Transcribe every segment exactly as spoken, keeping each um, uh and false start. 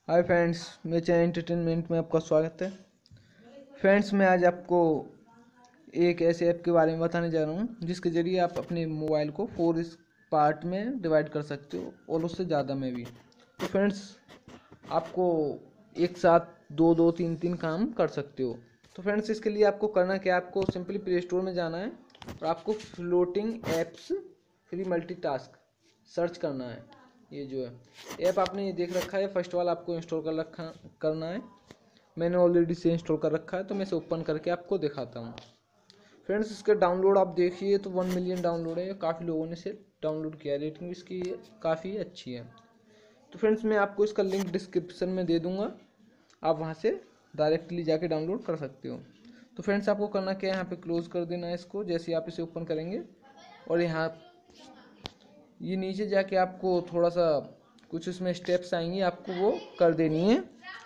हाय friends, मेरे channel entertainment में आपका स्वागत है। फ्रेंड्स, मैं आज आपको एक ऐसे ऐप के बारे में बताने जा रहा हूँ जिसके ज़रिए आप अपने मोबाइल को फोर इस पार्ट में डिवाइड कर सकते हो और उससे ज़्यादा में भी। तो फ्रेंड्स, आपको एक साथ दो दो तीन तीन काम कर सकते हो। तो फ्रेंड्स, इसके लिए आपको करना क्या है, आपको सिंपली प्ले स्टोर में जाना है और आपको floating apps free multitask search करना है। ये जो है ऐप आपने ये देख रखा है, फर्स्ट वाला आपको इंस्टॉल कर रखा करना है। मैंने ऑलरेडी से इंस्टॉल कर रखा है, तो मैं इसे ओपन करके आपको दिखाता हूँ। फ्रेंड्स, इसके डाउनलोड आप देखिए तो वन मिलियन डाउनलोड है, काफ़ी लोगों ने इसे डाउनलोड किया है, रेटिंग इसकी काफ़ी अच्छी है। तो फ्रेंड्स, मैं आपको इसका लिंक डिस्क्रिप्शन में दे दूँगा, आप वहाँ से डायरेक्टली जाके डाउनलोड कर सकते हो। तो फ्रेंड्स, आपको करना क्या है, यहाँ पे क्लोज़ कर देना है इसको जैसे आप इसे ओपन करेंगे। और यहाँ ये नीचे जाके आपको थोड़ा सा कुछ इसमें स्टेप्स आएंगी, आपको वो कर देनी है,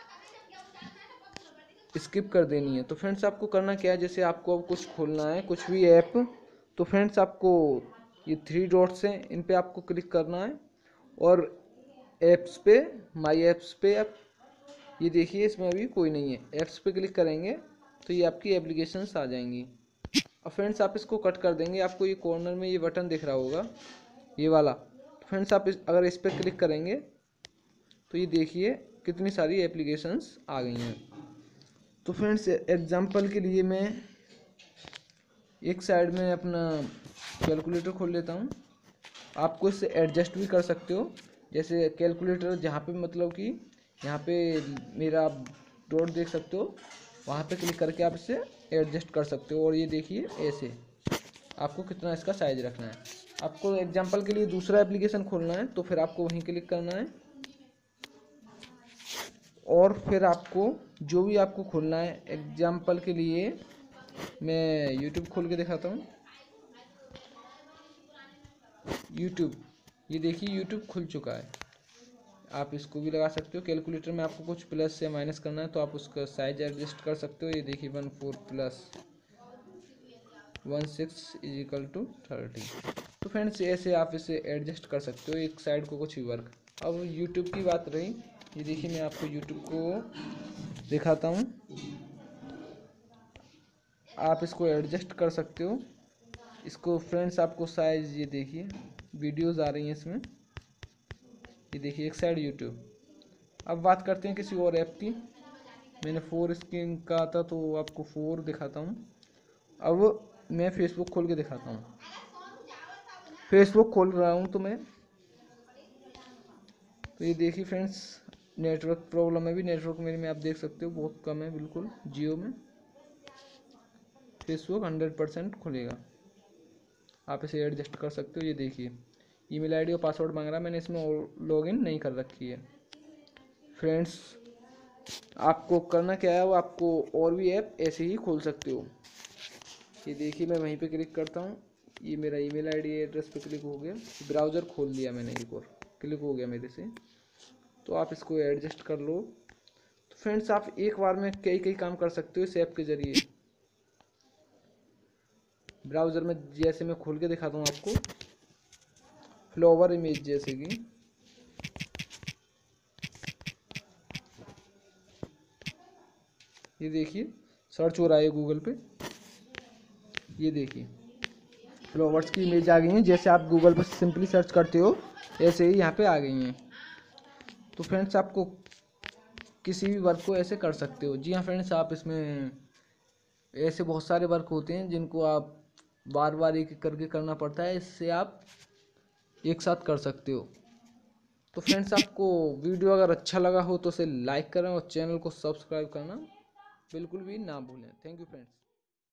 स्किप कर देनी है। तो फ्रेंड्स, आपको करना क्या है, जैसे आपको अब कुछ खोलना है, कुछ भी ऐप, तो फ्रेंड्स आपको ये थ्री डॉट्स हैं, इन पे आपको क्लिक करना है और ऐप्स पे, माई ऐप्स पे आप ये देखिए, इसमें अभी कोई नहीं है। ऐप्स पे क्लिक करेंगे तो ये आपकी एप्लीकेशंस आ जाएंगी। और फ्रेंड्स, आप इसको कट कर देंगे, आपको ये कॉर्नर में ये बटन दिख रहा होगा, ये वाला। फ्रेंड्स, आप इस अगर इस पर क्लिक करेंगे तो ये देखिए कितनी सारी एप्लीकेशंस आ गई हैं। तो फ्रेंड्स, एग्जांपल के लिए मैं एक साइड में अपना कैलकुलेटर खोल लेता हूँ। आपको इससे एडजस्ट भी कर सकते हो, जैसे कैलकुलेटर जहाँ पे मतलब कि यहाँ पे मेरा आप डॉट देख सकते हो, वहाँ पे क्लिक करके आप इसे एडजस्ट कर सकते हो। और ये देखिए ऐसे आपको कितना इसका साइज रखना है। आपको एग्जांपल के लिए दूसरा एप्लीकेशन खोलना है, तो फिर आपको वहीं क्लिक करना है और फिर आपको जो भी आपको खोलना है, एग्जांपल के लिए मैं यूट्यूब खोल के दिखाता हूँ। यूट्यूब, ये देखिए यूट्यूब खुल चुका है। आप इसको भी लगा सकते हो। कैलकुलेटर में आपको कुछ प्लस या माइनस करना है तो आप उसका साइज एडजस्ट कर सकते हो। ये देखिए one four plus one six is equal to thirty. तो फ्रेंड्स, ऐसे आप इसे एडजस्ट कर सकते हो, एक साइड को कुछ भी वर्क। अब यूट्यूब की बात रही, ये देखिए मैं आपको यूट्यूब को दिखाता हूँ, आप इसको एडजस्ट कर सकते हो इसको। फ्रेंड्स, आपको साइज ये देखिए, वीडियोस आ रही हैं इसमें, ये देखिए एक साइड यूट्यूब। अब बात करते हैं किसी और ऐप की। मैंने फोर स्क्रीन का था तो आपको फोर दिखाता हूँ। अब मैं फेसबुक खोल के दिखाता हूँ। फेसबुक खोल रहा हूँ तो मैं, तो ये देखिए फ्रेंड्स, नेटवर्क प्रॉब्लम है, भी नेटवर्क मेरे में आप देख सकते हो बहुत कम है, बिल्कुल जियो में। फेसबुक हंड्रेड परसेंट खुलेगा, आप इसे एडजस्ट कर सकते हो। ये देखिए ईमेल आईडी और पासवर्ड मांग रहा है, मैंने इसमें लॉगिन नहीं कर रखी है। फ्रेंड्स, आपको करना क्या है, वो आपको और भी ऐप ऐसे ही खोल सकते हो। ये देखिए मैं वहीं पे क्लिक करता हूँ, ये मेरा ईमेल आईडी एड्रेस पे क्लिक हो गया, ब्राउज़र खोल लिया मैंने, एक और क्लिक हो गया मेरे से। तो आप इसको एडजस्ट कर लो। तो फ्रेंड्स, आप एक बार में कई कई काम कर सकते हो इस ऐप के ज़रिए। ब्राउज़र में जैसे मैं खोल के दिखाता हूँ आपको, फ्लावर इमेज जैसे कि ये देखिए सर्च हो रहा है गूगल पे, ये देखिए फ्लावर्स की इमेज आ गई हैं, जैसे आप गूगल पर सिंपली सर्च करते हो ऐसे ही यहाँ पे आ गई हैं। तो फ्रेंड्स, आपको किसी भी वर्क को ऐसे कर सकते हो। जी हाँ फ्रेंड्स, आप इसमें ऐसे बहुत सारे वर्क होते हैं जिनको आप बार बार एक एक करके करना पड़ता है, इससे आप एक साथ कर सकते हो। तो फ्रेंड्स, आपको वीडियो अगर अच्छा लगा हो तो उसे लाइक करें और चैनल को सब्सक्राइब करना बिल्कुल भी ना भूलें। Thank you friends.